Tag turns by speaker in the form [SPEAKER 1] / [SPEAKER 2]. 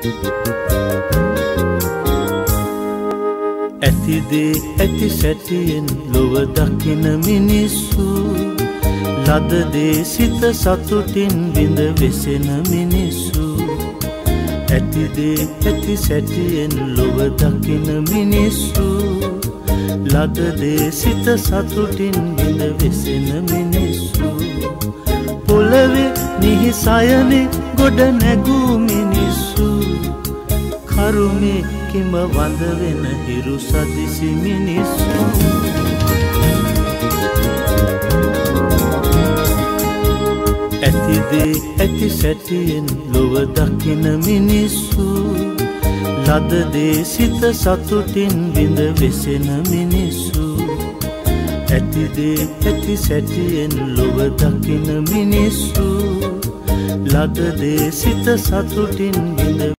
[SPEAKER 1] ඇතිදේ ඇති සැටියෙන් ලොව දකින මිනිස්සු ලදදේ සිත සතුටින් බිඳ වෙසෙන මිනිස්සු ඇතිදේ ඇති සැටියෙන් ලොව දකින මිනිස්සු ලදදේ සිත සතුටින් බිඳ වෙසෙන මිනිස්සු පොළවේ නිහිසයනේ ගොඩ නැගූ මිනිස්සු කරුමේ කිම වඳ වෙන හිරු සදිසි මිනිස්සු ඇතිදේ ඇති සැටියෙන් ලොව දකින මිනිස්සු ලදදේ සිත සතුටින් බිඳ වෙසෙන මිනිස්සු ඇතිදේ ඇති සැටියෙන් ලොව දකින මිනිස්සු ලදදේ සිත සතුටින් බිඳ